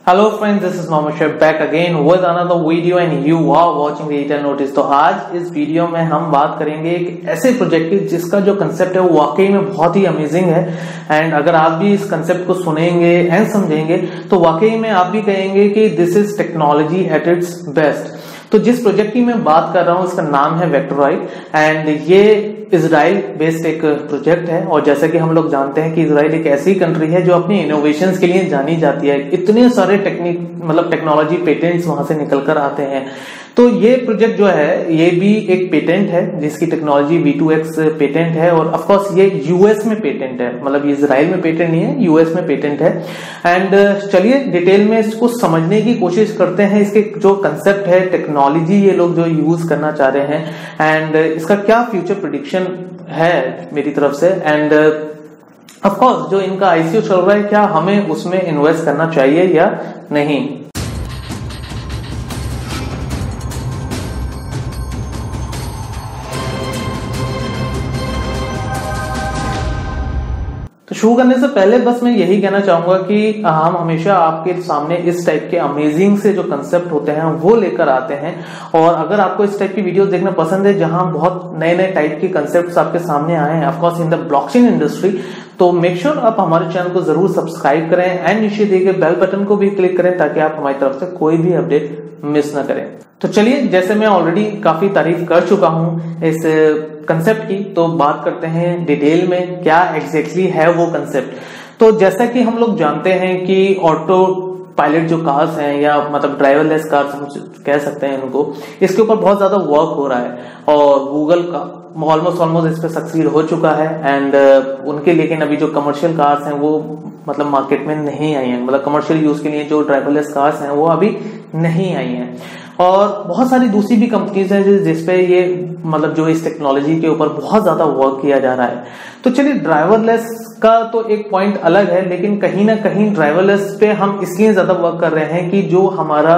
Hello friends, this is Mohammed chef back again with another video and you are watching digital notice. तो आज इस video में हम बात करेंगे एक ऐसे प्रोजेक्ट की जिसका जो कंसेप्ट है वो वाकई में बहुत ही अमेजिंग है। एंड अगर आप भी इस कंसेप्ट को सुनेंगे एंड समझेंगे तो वाकई में आप भी कहेंगे कि this is technology at its best. तो जिस प्रोजेक्ट की मैं बात कर रहा हूं इसका नाम है वेक्टोराइक एंड ये इजराइल बेस्ड एक प्रोजेक्ट है। और जैसे कि हम लोग जानते हैं कि इजराइल एक ऐसी कंट्री है जो अपनी इनोवेशंस के लिए जानी जाती है। इतने सारे टेक्नोलॉजी पेटेंट्स वहां से निकल कर आते हैं। तो ये प्रोजेक्ट जो है ये भी एक पेटेंट है जिसकी टेक्नोलॉजी V2X पेटेंट है और ऑफ कोर्स ये यूएस में पेटेंट है, मतलब इजराइल में पेटेंट नहीं है, यूएस में पेटेंट है। एंड चलिए डिटेल में इसको समझने की कोशिश करते हैं। इसके जो कंसेप्ट है, टेक्नोलॉजी ये लोग जो यूज करना चाह रहे हैं एंड इसका क्या फ्यूचर प्रेडिक्शन है मेरी तरफ से। एंड ऑफ कोर्स जो इनका आईसीओ चल रहा है क्या हमें उसमें इन्वेस्ट करना चाहिए या नहीं। तो शुरू करने से पहले बस मैं यही कहना चाहूंगा कि हम हमेशा आपके सामने इस टाइप के अमेजिंग से जो कंसेप्ट होते हैं वो लेकर आते हैं। और अगर आपको इस टाइप की वीडियोस देखना पसंद है जहां बहुत नए नए टाइप के कंसेप्ट्स आपके सामने आए हैं of course in the blockchain industry, तो मेक श्योर आप हमारे चैनल को जरूर सब्सक्राइब करें एंड नीचे दिए गए बेल बटन को भी क्लिक करें ताकि आप हमारी तरफ से कोई भी अपडेट मिस ना करें। तो चलिए, जैसे मैं ऑलरेडी काफी तारीफ कर चुका हूं इस कंसेप्ट की, तो बात करते हैं डिटेल में क्या एग्जैक्टली है वो कंसेप्ट। तो जैसा कि हम लोग जानते हैं कि ऑटो पायलट जो कार्स हैं या मतलब ड्राइवरलेस कार्स हम कह सकते हैं इनको, इसके ऊपर बहुत ज्यादा वर्क हो रहा है और गूगल का ऑलमोस्ट इस पे सक्सीड हो चुका है। एंड उनके लेकिन अभी जो कमर्शियल कार्स हैं वो मतलब मार्केट में नहीं आई हैं, मतलब कमर्शियल यूज के लिए जो ड्राइवरलेस कार्स हैं वो अभी नहीं आई हैं। और बहुत सारी दूसरी भी कंपनीज हैं जिसपे ये मतलब जो इस टेक्नोलॉजी के ऊपर बहुत ज्यादा वर्क किया जा रहा है। तो चलिए, ड्राइवरलेस का तो एक पॉइंट अलग है, लेकिन कहीं ना कहीं ड्राइवरलेस पे हम इसलिए ज्यादा वर्क कर रहे हैं कि जो हमारा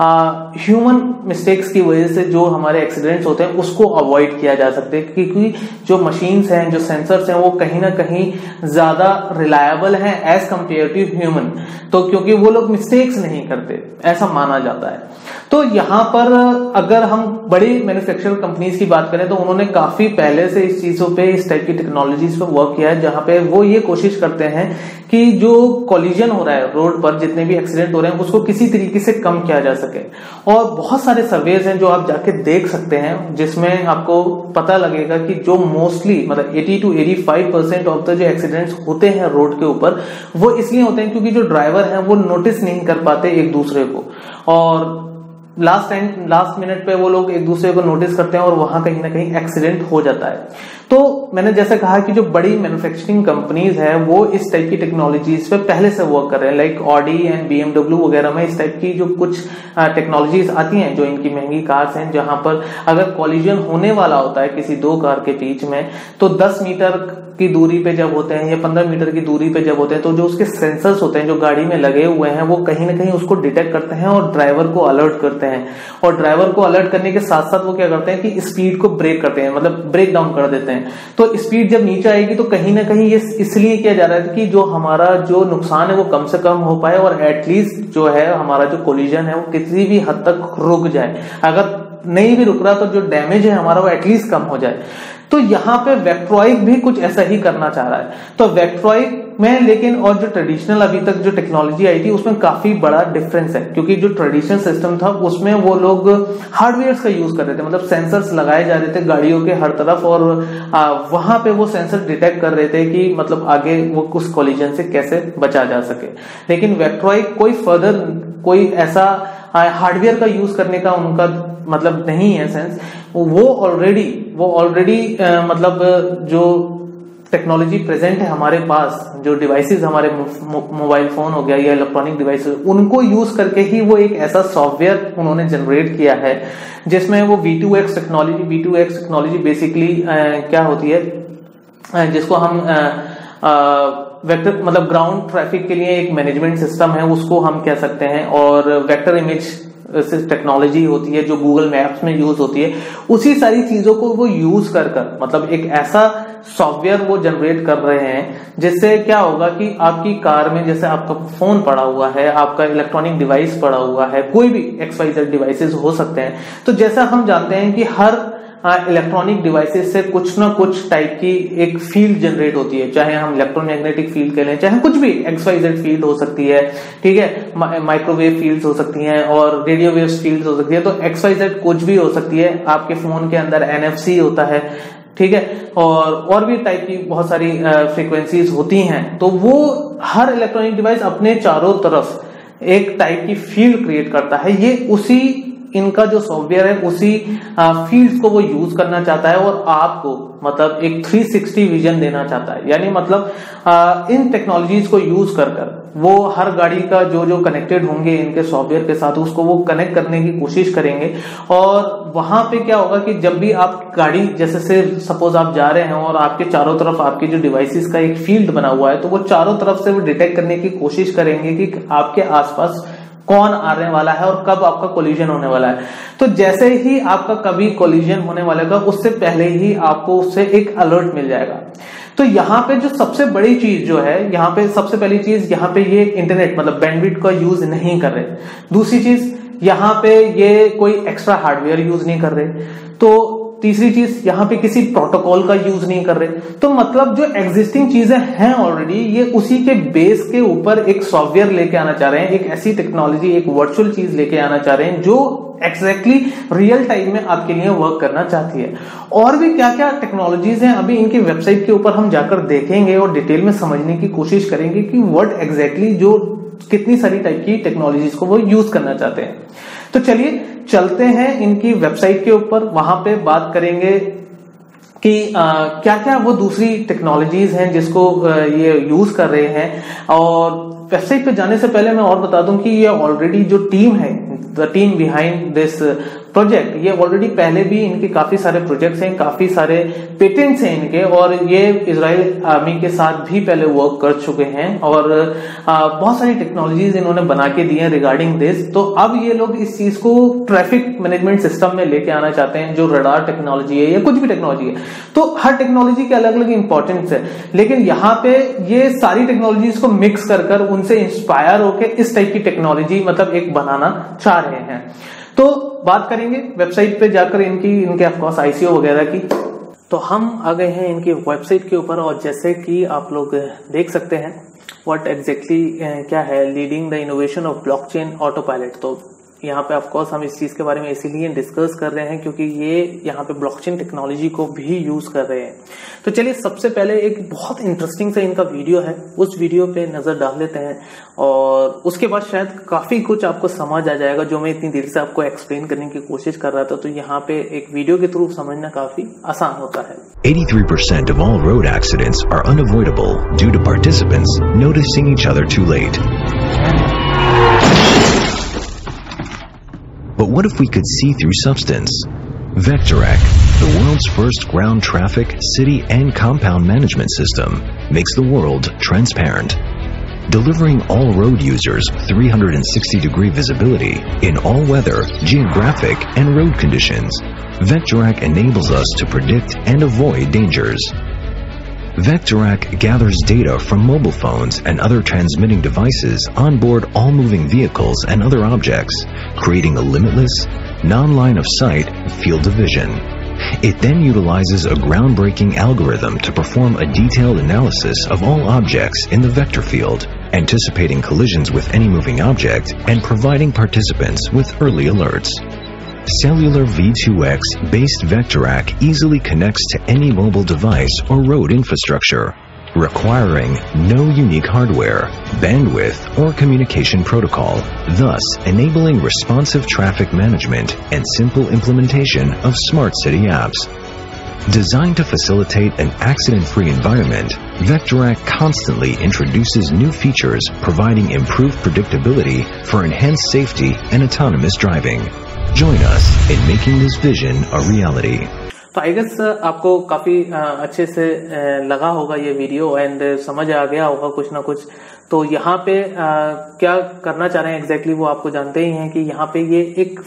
ह्यूमन मिस्टेक्स की वजह से जो हमारे एक्सीडेंट्स होते हैं उसको अवॉइड किया जा सकते हैं, क्योंकि जो मशीन्स हैं, जो सेंसर्स हैं वो कहीं ना कहीं ज्यादा रिलायबल हैं एज कम्पेयर टू ह्यूमन। तो क्योंकि वो लोग मिस्टेक्स नहीं करते ऐसा माना जाता है। तो यहाँ पर अगर हम बड़ी मैन्युफैक्चरर कंपनीज की बात करें तो उन्होंने काफी पहले से इस चीजों पे, इस टाइप की टेक्नोलॉजीज पे वर्क किया है, जहां पे वो ये कोशिश करते हैं कि जो कोलिजन हो रहा है रोड पर, जितने भी एक्सीडेंट हो रहे हैं उसको किसी तरीके से कम किया जा सके। और बहुत सारे सर्वेज हैं जो आप जाके देख सकते हैं जिसमें आपको पता लगेगा कि जो मोस्टली मतलब 80 to 85% ऑफ द जो एक्सीडेंट्स होते हैं रोड के ऊपर वो इसलिए होते हैं क्योंकि जो ड्राइवर है वो नोटिस नहीं कर पाते एक दूसरे को, और लास्ट मिनट पे वो लोग एक दूसरे को नोटिस करते हैं और वहां कहीं ना कहीं एक्सीडेंट हो जाता है। तो मैंने जैसे कहा कि जो बड़ी मैन्युफैक्चरिंग कंपनीज है वो इस टाइप की टेक्नोलॉजीज पे पहले से वर्क कर रहे हैं, लाइक ऑडी एंड BMW वगैरह में इस टाइप की जो कुछ टेक्नोलॉजीज आती हैं जो इनकी महंगी कार्स हैं, जहां पर अगर कॉलिजन होने वाला होता है किसी दो कार के बीच में तो 10 मीटर की दूरी पे जब होते हैं या 15 मीटर की दूरी पे जब होते हैं तो जो उसके सेंसर्स होते हैं जो गाड़ी में लगे हुए हैं वो कहीं ना कहीं उसको डिटेक्ट करते हैं और ड्राइवर को अलर्ट करते हैं। और ड्राइवर को अलर्ट करने के साथ साथ वो क्या करते हैं कि स्पीड को ब्रेक करते हैं, मतलब ब्रेक डाउन कर देते हैं। तो स्पीड जब नीचे आएगी तो कहीं ना कहीं ये इसलिए किया जा रहा है कि जो हमारा जो नुकसान है वो कम से कम हो पाए और एटलीस्ट जो है हमारा जो कोलिजन है वो किसी भी हद तक रुक जाए। अगर नहीं भी रुक रहा तो जो डैमेज है हमारा वो एटलीस्ट कम हो जाए। तो यहाँ पे वेक्टोराइक भी कुछ ऐसा ही करना चाह रहा है। तो वेक्टोराइक में लेकिन और जो ट्रेडिशनल अभी तक जो टेक्नोलॉजी आई थी उसमें काफी बड़ा डिफरेंस है, क्योंकि जो ट्रेडिशनल सिस्टम था उसमें वो लोग हार्डवेयर का यूज कर रहे थे, मतलब सेंसर्स लगाए जा रहे थे गाड़ियों के हर तरफ और वहां पे वो सेंसर डिटेक्ट कर रहे थे कि मतलब आगे वो उस कोलिजन से कैसे बचा जा सके। लेकिन वेक्टोराइक कोई ऐसा हार्डवेयर का यूज करने का उनका मतलब नहीं है सेंस। वो ऑलरेडी मतलब जो टेक्नोलॉजी प्रेजेंट है हमारे पास, जो डिवाइसेस हमारे मोबाइल फोन हो गया या इलेक्ट्रॉनिक डिवाइसेस, उनको यूज करके ही वो एक ऐसा सॉफ्टवेयर उन्होंने जनरेट किया है जिसमें वो V2X टेक्नोलॉजी बेसिकली क्या होती है, जिसको हम वेक्टर मतलब ग्राउंड ट्रैफिक के लिए एक मैनेजमेंट सिस्टम है उसको हम कह सकते हैं। और वेक्टर इमेज टेक्नोलॉजी होती है जो गूगल मैप्स में यूज होती है, उसी सारी चीजों को वो यूज कर मतलब एक ऐसा सॉफ्टवेयर वो जनरेट कर रहे हैं, जिससे क्या होगा कि आपकी कार में जैसे आपका फोन पड़ा हुआ है, आपका इलेक्ट्रॉनिक डिवाइस पड़ा हुआ है, कोई भी XYZ डिवाइसेस हो सकते हैं। तो जैसा हम जानते हैं कि हर इलेक्ट्रॉनिक डिवाइसेस से कुछ ना कुछ टाइप की एक फील्ड जनरेट होती है, चाहे हम इलेक्ट्रोमैग्नेटिक फील्ड कह लें, चाहे कुछ भी XYZ फील्ड हो सकती है, ठीक है, माइक्रोवेव फील्ड्स हो सकती हैं और रेडियो वेव फील्ड्स हो सकती है। तो XYZ कुछ भी हो सकती है। आपके फोन के अंदर NFC होता है, ठीक है, और भी टाइप की बहुत सारी फ्रीक्वेंसीज होती हैं। तो वो हर इलेक्ट्रॉनिक डिवाइस अपने चारों तरफ एक टाइप की फील्ड क्रिएट करता है। ये उसी इनका जो सॉफ्टवेयर है उसी फील्ड्स को वो यूज करना चाहता है और आपको मतलब एक 360 विजन देना चाहता है। यानी मतलब इन टेक्नोलॉजीज को यूज कर वो हर गाड़ी का जो कनेक्टेड होंगे इनके सॉफ्टवेयर के साथ, उसको वो कनेक्ट करने की कोशिश करेंगे। और वहां पे क्या होगा कि जब भी आप गाड़ी जैसे से सपोज आप जा रहे हैं और आपके चारों तरफ आपके जो डिवाइसेस का एक फील्ड बना हुआ है, तो वो चारों तरफ से वो डिटेक्ट करने की कोशिश करेंगे कि आपके आसपास कौन आने वाला है और कब आपका कोलिजन होने वाला है। तो जैसे ही आपका कभी कोलिजन होने वाला है उससे पहले ही आपको उससे एक अलर्ट मिल जाएगा। तो यहाँ पे जो सबसे बड़ी चीज जो है, यहाँ पे सबसे पहली चीज, यहाँ पे ये इंटरनेट मतलब बैंडविड्थ का यूज नहीं कर रहे। दूसरी चीज, यहाँ पे ये कोई एक्स्ट्रा हार्डवेयर यूज नहीं कर रहे। तो तीसरी चीज, यहाँ पे किसी प्रोटोकॉल का यूज नहीं कर रहे। तो मतलब जो एग्जिस्टिंग चीजें हैं ऑलरेडी, ये उसी के बेस के ऊपर एक सॉफ्टवेयर लेके आना चाह रहे हैं, एक ऐसी टेक्नोलॉजी, एक वर्चुअल चीज लेके आना चाह रहे हैं जो एग्जैक्टली रियल टाइम में आपके लिए वर्क करना चाहती है। और भी क्या क्या टेक्नोलॉजीज हैं, अभी इनकी वेबसाइट के ऊपर हम जाकर देखेंगे और डिटेल में समझने की कोशिश करेंगे कि व्हाट एग्जैक्टली जो कितनी सारी टाइप की टेक्नोलॉजीज को वो यूज करना चाहते हैं। तो चलिए चलते हैं इनकी वेबसाइट के ऊपर, वहां पे बात करेंगे कि क्या क्या वो दूसरी टेक्नोलॉजीज हैं जिसको ये यूज कर रहे हैं। और वेबसाइट पे जाने से पहले मैं और बता दूं कि ये ऑलरेडी जो टीम है, the team behind this project, ये ऑलरेडी पहले भी इनके काफी सारे प्रोजेक्ट्स हैं, काफी सारे पेटेंट्स हैं इनके, और ये इजराइल आर्मी के साथ भी पहले वर्क कर चुके हैं और बहुत सारी टेक्नोलॉजीज इन्होंने बना के दी हैं रिगार्डिंग दिस। तो अब ये लोग इस चीज को ट्रैफिक मैनेजमेंट सिस्टम में लेके आना चाहते हैं, जो रडार टेक्नोलॉजी है या कुछ भी टेक्नोलॉजी है। तो हर टेक्नोलॉजी के अलग अलग इंपॉर्टेंस है, लेकिन यहाँ पे ये सारी टेक्नोलॉजीज को मिक्स कर उनसे इंस्पायर होकर इस टाइप की टेक्नोलॉजी मतलब एक बनाना चाह रहे हैं। तो बात करेंगे वेबसाइट पे जाकर इनके ऑफकोर्स ICO वगैरह की। तो हम आ गए हैं इनकी वेबसाइट के ऊपर, और जैसे कि आप लोग देख सकते हैं व्हाट एग्जैक्टली क्या है, leading the innovation of blockchain autopilot. तो यहाँ पे ऑफकोर्स हम इस चीज के बारे में इसीलिए डिस्कस कर रहे हैं क्योंकि ये यहाँ पे ब्लॉकचेन टेक्नोलॉजी को भी यूज कर रहे हैं। तो चलिए सबसे पहले एक बहुत इंटरेस्टिंग सा इनका वीडियो है, उस वीडियो पे नजर डाल लेते हैं और उसके बाद शायद काफी कुछ आपको समझ आ जाएगा जो मैं इतनी देर से आपको एक्सप्लेन करने की कोशिश कर रहा था। तो यहाँ पे एक वीडियो के थ्रू समझना काफी आसान होता है। 83% of all road accidents are unavoidable due to participants noticing each other too late. But what if we could see through substance? Vectoraic, the world's first ground traffic, city, and compound management system, makes the world transparent. Delivering all road users 360-degree visibility in all weather, geographic, and road conditions, Vectoraic enables us to predict and avoid dangers. Vectoraic gathers data from mobile phones and other transmitting devices on board all moving vehicles and other objects, creating a limitless, non-line of sight field of vision. It then utilizes a groundbreaking algorithm to perform a detailed analysis of all objects in the vector field, anticipating collisions with any moving object and providing participants with early alerts. Cellular V2X based Vectoraic easily connects to any mobile device or road infrastructure, requiring no unique hardware, bandwidth, or communication protocol, thus enabling responsive traffic management and simple implementation of smart city apps. Designed to facilitate an accident-free environment, Vectoraic constantly introduces new features providing improved predictability for enhanced safety and autonomous driving. Join us in making this vision a reality. तो I guess आपको काफी अच्छे से लगा होगा ये video and समझ आ गया होगा कुछ ना कुछ। तो यहाँ पे क्या करना चाह रहे हैं एग्जैक्टली वो आपको जानते ही हैं कि यहाँ पे ये एक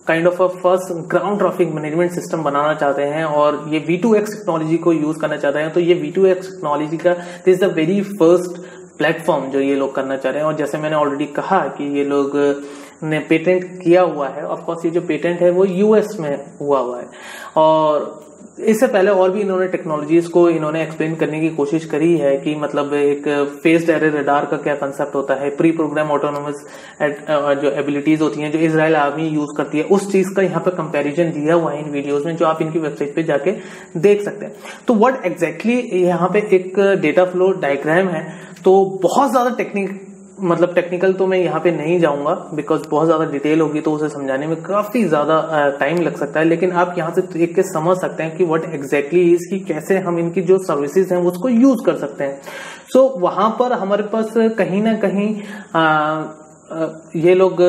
kind of a first ground traffic management system बनाना चाहते हैं और ये V2X टेक्नोलॉजी को यूज करना चाहते हैं, तो ये V2X टेक्नोलॉजी का this is the very first platform जो ये लोग करना चाह रहे हैं। और जैसे मैंने ऑलरेडी कहा कि ये लोग ने पेटेंट किया हुआ है, ऑफ कोर्स ये जो पेटेंट है वो यूएस में हुआ है, और इससे पहले और भी इन्होंने टेक्नोलॉजीज को इन्होंने एक्सप्लेन करने की कोशिश करी है कि मतलब एक फेस्ड एरे रडार का क्या कंसेप्ट होता है, प्री प्रोग्राम ऑटोनोमस जो एबिलिटीज होती हैं जो इजराइल आर्मी यूज करती है, उस चीज का यहाँ पे कंपैरिजन दिया हुआ है इन वीडियोस में, जो आप इनकी वेबसाइट पे जाके देख सकते हैं। तो व्हाट एग्जैक्टली यहाँ पे एक डेटा फ्लो डायग्राम है, तो बहुत ज्यादा टेक्निकल तो मैं यहाँ पे नहीं जाऊंगा बिकॉज बहुत ज्यादा डिटेल होगी तो उसे समझाने में काफी ज्यादा टाइम लग सकता है, लेकिन आप यहाँ से देख के समझ सकते हैं कि व्हाट एग्जैक्टली इज की कैसे हम इनकी जो सर्विसेज हैं उसको यूज कर सकते हैं। सो वहां पर हमारे पास कहीं ना कहीं ये लोग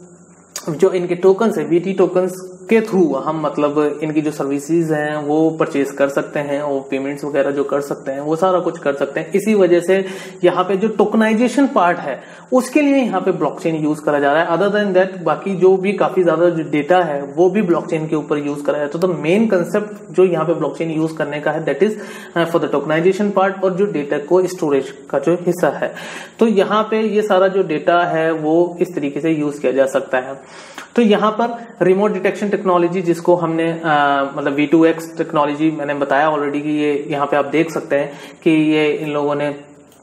जो इनके टोकन्स है VT टोकन्स के थ्रू हम मतलब इनकी जो सर्विसेज हैं वो परचेज कर सकते हैं और पेमेंट्स वगैरह जो कर सकते हैं वो सारा कुछ कर सकते हैं। इसी वजह से यहाँ पे जो टोकनाइजेशन पार्ट है उसके लिए यहाँ पे ब्लॉकचेन यूज करा जा रहा है। अदर देन दैट बाकी जो भी काफी ज्यादा जो डेटा है वो भी ब्लॉकचेन के ऊपर यूज करा जाए। तो द मेन कंसेप्ट जो यहाँ पे ब्लॉकचेन यूज करने का है that is for the tokenization part और जो डेटा को स्टोरेज का जो हिस्सा है। तो यहाँ पे ये सारा जो डेटा है वो इस तरीके से यूज किया जा सकता है। तो यहाँ पर रिमोट डिटेक्शन टेक्नोलॉजी जिसको हमने मतलब V2X टेक्नोलॉजी मैंने बताया ऑलरेडी कि ये यहाँ पे आप देख सकते हैं कि ये इन लोगों ने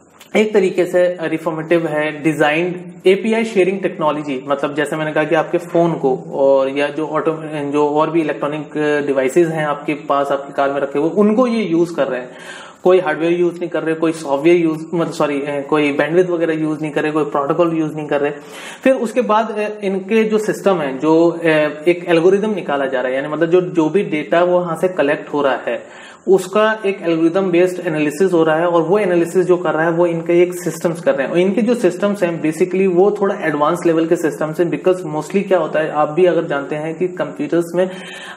एक तरीके से रिफॉर्मेटिव है डिजाइंड API शेयरिंग टेक्नोलॉजी। मतलब जैसे मैंने कहा कि आपके फोन को और या जो और भी इलेक्ट्रॉनिक डिवाइसेज हैं आपके पास आपकी कार में रखे हुए उनको ये यूज कर रहे हैं। कोई हार्डवेयर यूज नहीं कर रहे, कोई सॉफ्टवेयर यूज कोई बैंडविड्थ वगैरह यूज नहीं कर रहे, कोई प्रोटोकॉल यूज नहीं कर रहे। फिर उसके बाद इनके जो सिस्टम है जो एक एल्गोरिदम निकाला जा रहा है, यानी मतलब जो भी डेटा वो वहां से कलेक्ट हो रहा है उसका एक एल्गोरिदम बेस्ड एनालिसिस हो रहा है और वो एनालिसिस जो कर रहा है वो इनके एक सिस्टम्स कर रहे हैं। और इनके जो सिस्टम्स हैं बेसिकली वो थोड़ा एडवांस लेवल के सिस्टम्स हैं बिकॉज मोस्टली क्या होता है आप भी अगर जानते हैं कि कंप्यूटर्स में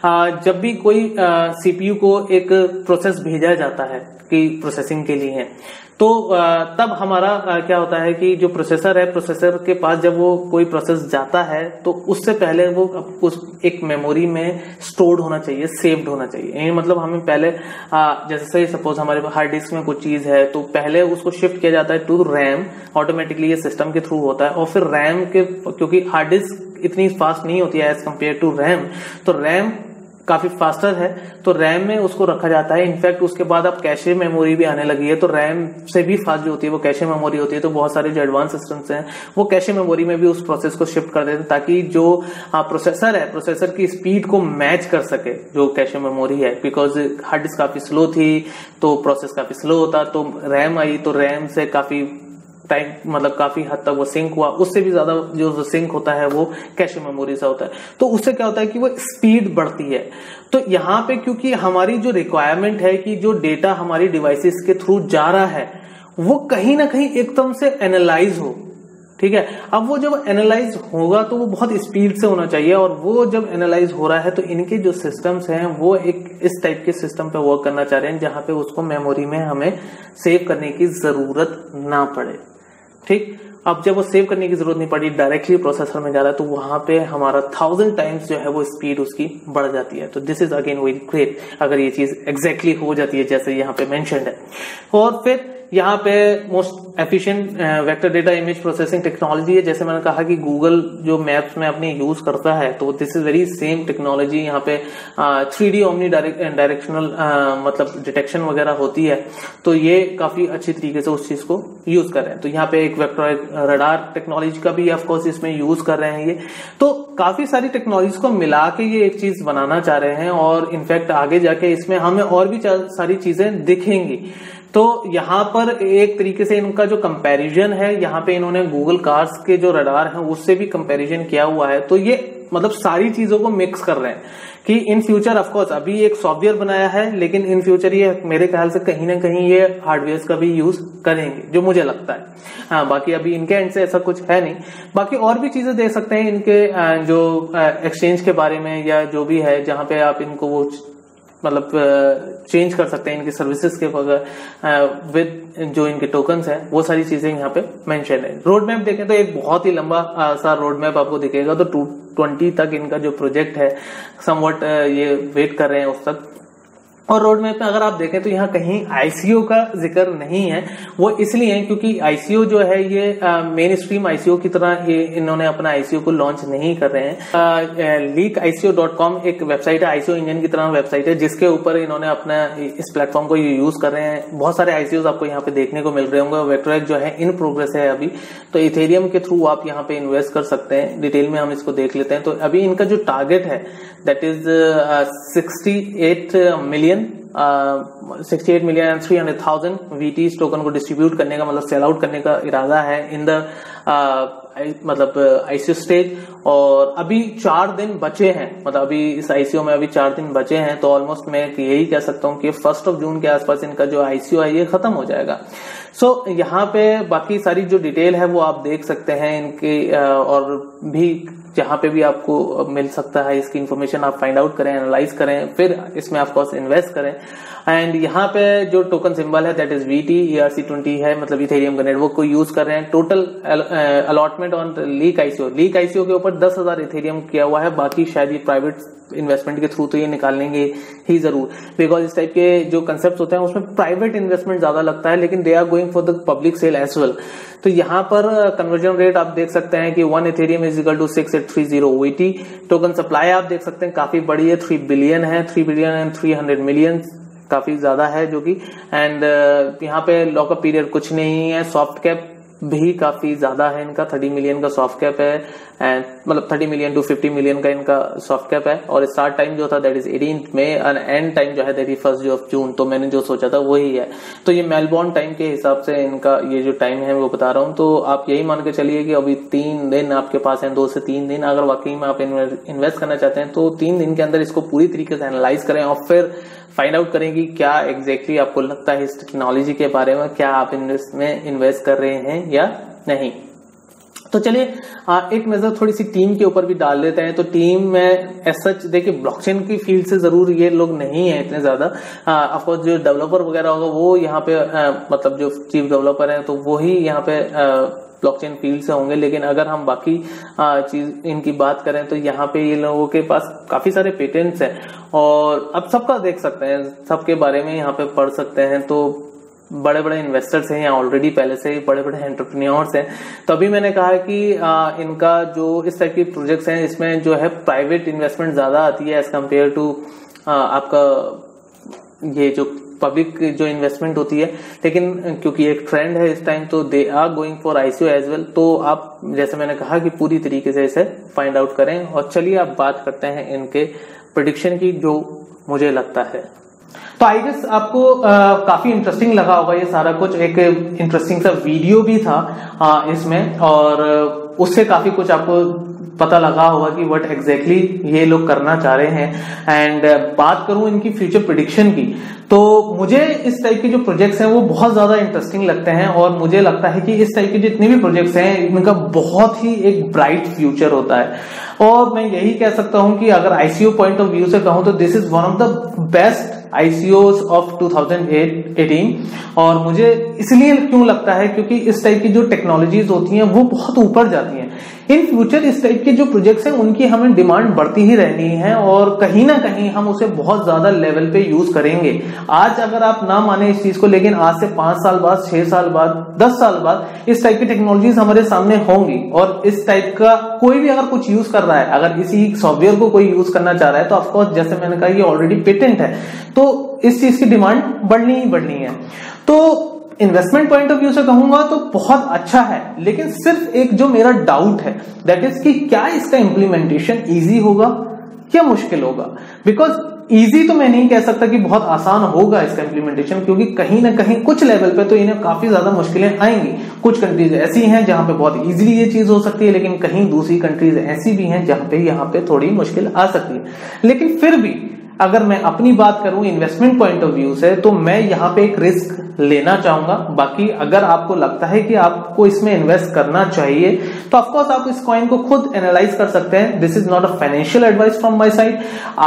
जब भी कोई CPU को एक प्रोसेस भेजा जाता है कि प्रोसेसिंग के लिए है तो तब हमारा क्या होता है कि जो प्रोसेसर है प्रोसेसर के पास जब वो कोई प्रोसेस जाता है तो उससे पहले वो उस एक मेमोरी में स्टोर्ड होना चाहिए, सेव्ड होना चाहिए। यानी मतलब हमें पहले जैसे सपोज हमारे हार्ड डिस्क में कुछ चीज है तो पहले उसको शिफ्ट किया जाता है टू रैम, ऑटोमेटिकली ये सिस्टम के थ्रू होता है। और फिर रैम के क्योंकि हार्ड डिस्क इतनी फास्ट नहीं होती है एज कम्पेयर टू रैम, तो रैम काफी फास्टर है तो रैम में उसको रखा जाता है। इनफैक्ट उसके बाद अब कैशे मेमोरी भी आने लगी है तो रैम से भी फास्ट जो होती है वो कैशे मेमोरी होती है। तो बहुत सारे जो एडवांस सिस्टम्स हैं वो कैशे मेमोरी में भी उस प्रोसेस को शिफ्ट कर देते हैं ताकि जो प्रोसेसर है प्रोसेसर की स्पीड को मैच कर सके जो कैशे मेमोरी है। बिकॉज हार्ड डिस्क काफी स्लो थी तो प्रोसेस काफी स्लो होता, तो रैम आई तो रैम से काफी टाइम मतलब काफी हद तक वो सिंक हुआ, उससे भी ज्यादा जो सिंक होता है वो कैशे मेमोरी से होता है। तो उससे क्या होता है कि वो स्पीड बढ़ती है। तो यहाँ पे क्योंकि हमारी जो रिक्वायरमेंट है कि जो डेटा हमारी डिवाइसेस के थ्रू जा रहा है वो कहीं ना कहीं एकदम से एनालाइज हो, ठीक है। अब वो जब एनालाइज होगा तो वो बहुत स्पीड से होना चाहिए और वो जब एनालाइज हो रहा है तो इनके जो सिस्टम्स हैं वो एक इस टाइप के सिस्टम पे वर्क करना चाह रहे हैं जहां पे उसको मेमोरी में हमें सेव करने की जरूरत ना पड़े, ठीक। अब जब वो सेव करने की जरूरत नहीं पड़ी डायरेक्टली प्रोसेसर में जा रहा है तो वहां पे हमारा 1000 टाइम्स जो है वो स्पीड उसकी बढ़ जाती है। तो this is again very great अगर ये चीज एग्जैक्टली हो जाती है जैसे यहाँ पे मेंशन्ड है। और फिर यहाँ पे most efficient vector data image processing technology है। जैसे मैंने कहा कि गूगल जो मैप्स में अपने यूज करता है तो this is very same technology. यहाँ पे 3D ओमनी डायरेक्शनल मतलब डिटेक्शन वगैरह होती है तो ये काफी अच्छी तरीके से उस चीज को यूज कर रहे हैं। तो यहाँ पे एक वेक्टोराइक रडार टेक्नोलॉजी का भी ऑफकोर्स इसमें यूज कर रहे हैं ये। तो काफी सारी टेक्नोलॉजी को मिला के ये एक चीज बनाना चाह रहे हैं और इनफैक्ट आगे जाके इसमें हमें और भी सारी चीजें दिखेंगी। तो यहाँ पर एक तरीके से इनका जो कंपैरिजन है यहाँ पे इन्होंने गूगल कार्स के जो रडार हैं उससे भी कंपैरिजन किया हुआ है। तो ये मतलब सारी चीजों को मिक्स कर रहे हैं कि इन फ्यूचर ऑफ कोर्स अभी एक सॉफ्टवेयर बनाया है लेकिन इन फ्यूचर ये मेरे ख्याल से कहीं ना कहीं ये हार्डवेयर का भी यूज करेंगे जो मुझे लगता है। हाँ, बाकी अभी इनके एंड से ऐसा कुछ है नहीं। बाकी और भी चीजें दे सकते हैं इनके जो एक्सचेंज के बारे में या जो भी है जहां पे आप इनको वो मतलब चेंज कर सकते हैं इनकी सर्विसेज के विद जो इनके टोकन्स हैं वो सारी चीजें यहाँ पे मेंशन है। रोड मैप देखें तो एक बहुत ही लंबा सा रोड मैप आपको दिखेगा। तो 2020 तक इनका जो प्रोजेक्ट है समवट ये वेट कर रहे हैं उस तक। और रोड मैप में अगर आप देखें तो यहाँ कहीं आईसीओ का जिक्र नहीं है। वो इसलिए है क्योंकि आईसीओ जो है ये मेन स्ट्रीम आईसीओ की तरह ये इन्होंने अपना आईसीओ को लॉन्च नहीं कर रहे हैं। leakico.com एक वेबसाइट है, आईसीओ इंजन की तरह वेबसाइट है, जिसके ऊपर इन्होंने अपना इस प्लेटफॉर्म को यूज कर रहे हैं। बहुत सारे आईसीओ आपको यहाँ पे देखने को मिल रहे होंगे। वेक्टोरैक जो है इन प्रोग्रेस है अभी, तो इथेरियम के थ्रू आप यहाँ पे इन्वेस्ट कर सकते हैं। डिटेल में हम इसको देख लेते हैं। तो अभी इनका जो टारगेट है that is 68 million and 300,000 VTs token को डिस्ट्रीब्यूट करने का, मतलब सेल आउट करने का इरादा है इन द मतलब आईसीओ स्टेज। और अभी 4 दिन बचे हैं, मतलब अभी इस आईसीओ में अभी 4 दिन बचे हैं। तो ऑलमोस्ट मैं यही कह सकता हूँ कि 1 जून के आसपास इनका जो आईसीओ है ये खत्म हो जाएगा। सो यहाँ पे बाकी सारी जो डिटेल है वो आप देख सकते हैं इनके, और भी जहाँ पे भी आपको मिल सकता है इसकी इंफॉर्मेशन आप फाइंड आउट करें, एनालाइज करें, फिर इसमें ऑफ कोर्स इन्वेस्ट करें। एंड यहाँ पे जो टोकन सिंबल है दैट इज VT ERC20 है, मतलब इथेरियम का नेटवर्क को यूज कर रहे हैं। Total allotment on leak ICO के ऊपर 10,000 इथेरियम किया हुआ है। बाकी शायद ये प्राइवेट इन्वेस्टमेंट के थ्रू तो ये निकालेंगे ही जरूर, बिकॉज इस टाइप के जो कंसेप्ट होते हैं उसमें प्राइवेट इन्वेस्टमेंट ज्यादा लगता है, लेकिन they are going for the public sale as well. तो यहाँ पर कन्वर्जन रेट आप देख सकते हैं कि 1 Ethereum is equal to 6830 VT। Token supply आप देख सकते हैं काफी बड़ी है, 3 बिलियन है, 3 बिलियन एंड 300 मिलियन, काफी ज्यादा है जो कि। एंड यहाँ पे लॉकअप पीरियड कुछ नहीं है। सॉफ्ट कैप भी काफी ज्यादा है इनका, 30 मिलियन का सॉफ्ट कैप है, एंड मतलब 30 मिलियन टू 50 मिलियन का इनका सॉफ्ट कैप है। और स्टार्ट टाइम जो था दैट इज 18 मई और एंड टाइम जो है दैट इज 1 जून। तो मैंने जो सोचा था वही है। तो ये मेलबोर्न टाइम के हिसाब से इनका ये जो टाइम है वो बता रहा हूँ। तो आप यही मान के चलिए कि अभी 3 दिन आपके पास है, 2 से 3 दिन। अगर वाकई में आप इन्वेस्ट करना चाहते हैं तो 3 दिन के अंदर इसको पूरी तरीके से एनालाइज करें और फिर फाइंड आउट करें कि क्या एग्जैक्टली आपको लगता है इस टेक्नोलॉजी के बारे में, क्या आप इसमें इन्वेस्ट कर रहे हैं या नहीं। तो चलिए एक नजर थोड़ी सी टीम के ऊपर भी डाल लेते हैं। तो टीम में एज सच देखिए ब्लॉकचेन की फील्ड से जरूर ये लोग नहीं है इतने ज्यादा। ऑफ कोर्स जो डेवलपर वगैरह होगा वो यहाँ पे मतलब जो चीफ डेवलपर है तो वो ही यहाँ पे ब्लॉकचेन फील्ड से होंगे। लेकिन अगर हम बाकी चीज इनकी बात करें तो यहाँ पे ये लोगों के पास काफी सारे पेटेंट्स हैं और अब सबका देख सकते हैं, सबके बारे में यहाँ पे पढ़ सकते हैं। तो बड़े बड़े इन्वेस्टर्स हैं यहाँ ऑलरेडी, पहले से ही बड़े बड़े एंटरप्रेन्योर्स हैं। तो अभी मैंने कहा कि इनका जो इस टाइप की प्रोजेक्ट्स हैं इसमें जो है प्राइवेट इन्वेस्टमेंट ज्यादा आती है एज कम्पेयर टू आपका ये जो पब्लिक जो इन्वेस्टमेंट होती है। लेकिन क्योंकि एक ट्रेंड है इस टाइम तो they are going for ICO as well. तो आप जैसे मैंने कहा कि पूरी तरीके से इसे फाइंड आउट करें। और चलिए आप बात करते हैं इनके प्रेडिक्शन की, जो मुझे लगता है। तो आई गेस आपको काफी इंटरेस्टिंग लगा होगा ये सारा कुछ। एक इंटरेस्टिंग सा वीडियो भी था इसमें और उससे काफी कुछ आपको पता लगा होगा कि व्हाट एग्जैक्टली ये लोग करना चाह रहे हैं। एंड बात करूं इनकी फ्यूचर प्रेडिक्शन की तो मुझे इस टाइप के जो प्रोजेक्ट्स हैं वो बहुत ज्यादा इंटरेस्टिंग लगते हैं और मुझे लगता है कि इस टाइप के जितने भी प्रोजेक्ट्स हैं इनका बहुत ही एक ब्राइट फ्यूचर होता है। और मैं यही कह सकता हूं कि अगर आईसीओ पॉइंट ऑफ व्यू से कहूं तो this is one of the best ICOs of 2018। और मुझे इसलिए क्यों लगता है क्योंकि इस टाइप की जो टेक्नोलॉजीज होती हैं वो बहुत ऊपर जाती हैं। इन फ्यूचर इस टाइप के जो प्रोजेक्ट्स हैं उनकी हमें डिमांड बढ़ती ही रहनी है और कहीं ना कहीं हम उसे बहुत ज्यादा लेवल पे यूज करेंगे। आज अगर आप ना माने इस चीज को, लेकिन आज से 5 साल बाद, 6 साल बाद, 10 साल बाद इस टाइप की टेक्नोलॉजीज हमारे सामने होंगी। और इस टाइप का कोई भी अगर कुछ यूज कर रहा है, अगर इसी सॉफ्टवेयर को कोई यूज करना चाह रहा है तो ऑफकोर्स जैसे मैंने कहा ये ऑलरेडी पेटेंट है, तो इस चीज की डिमांड बढ़नी ही बढ़नी है। तो इन्वेस्टमेंट पॉइंट ऑफ व्यू से कहूंगा तो बहुत अच्छा है। लेकिन सिर्फ एक जो मेरा डाउट है दैट इज कि क्या इसका इंप्लीमेंटेशन इजी होगा या मुश्किल होगा। बिकॉज इजी तो मैं नहीं कह सकता कि बहुत आसान होगा इसका इंप्लीमेंटेशन, क्योंकि कहीं ना कहीं कुछ लेवल पे तो इन्हें काफी ज्यादा मुश्किलें आएंगी। कुछ कंट्रीज ऐसी हैं जहां पे बहुत इजीली ये चीज हो सकती है, लेकिन कहीं दूसरी कंट्रीज ऐसी भी हैं जहां पे यहाँ पे थोड़ी मुश्किल आ सकती है। लेकिन फिर भी अगर मैं अपनी बात करूं इन्वेस्टमेंट पॉइंट ऑफ व्यू से तो मैं यहाँ पे एक रिस्क लेना चाहूंगा। बाकी अगर आपको लगता है कि आपको इसमें इन्वेस्ट करना चाहिए तो ऑफकोर्स आप इस कॉइन को खुद एनालाइज कर सकते हैं। This is not a financial advice from my side. आप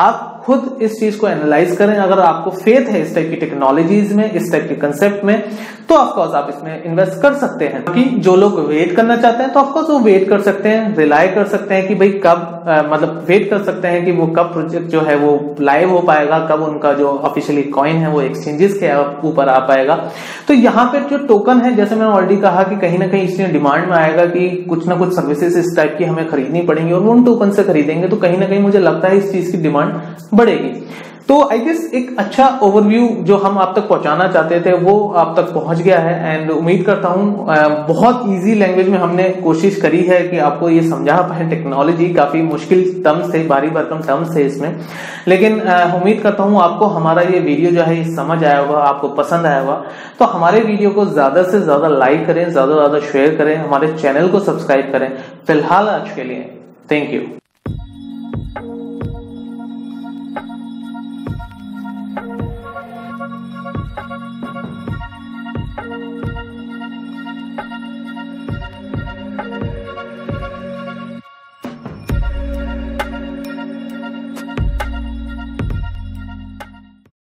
खुद इस चीज को एनालाइज करें। अगर आपको फेथ है इस टाइप की टेक्नोलॉजीज में, इस टाइप के कंसेप्ट में, तो ऑफकोर्स आप इसमें इन्वेस्ट कर सकते हैं। कि जो लोग वेट करना चाहते हैं तो ऑफकोर्स वो वेट कर सकते हैं, रिलाय कर सकते हैं कि भाई कब मतलब वेट कर सकते हैं कि वो कब प्रोजेक्ट जो है वो लाइव हो पाएगा, कब उनका जो ऑफिशियली कॉइन है वो एक्सचेंजेस के ऊपर आ पाएगा। तो यहाँ पे जो टोकन है, जैसे मैंने ऑलरेडी कहा कि कहीं ना कहीं इसलिए डिमांड में आएगा कि कुछ ना कुछ सर्विसेज इस टाइप की हमें खरीदनी पड़ेंगी और उन टोकन से खरीदेंगे तो कहीं ना कहीं मुझे लगता है इस चीज की डिमांड बढ़ेगी। तो आई गेस एक अच्छा ओवरव्यू जो हम आप तक पहुंचाना चाहते थे वो आप तक पहुंच गया है। एंड उम्मीद करता हूं बहुत इजी लैंग्वेज में हमने कोशिश करी है कि आपको ये समझा पाए। टेक्नोलॉजी काफी मुश्किल टर्म्स थे, भारी भरकम टर्म्स थे इसमें, लेकिन उम्मीद करता हूं आपको हमारा ये वीडियो जो है समझ आया होगा, आपको पसंद आया होगा। तो हमारे वीडियो को ज्यादा से ज्यादा लाइक करें, ज्यादा से ज्यादा शेयर करें, हमारे चैनल को सब्सक्राइब करें। फिलहाल आज के लिए थैंक यू।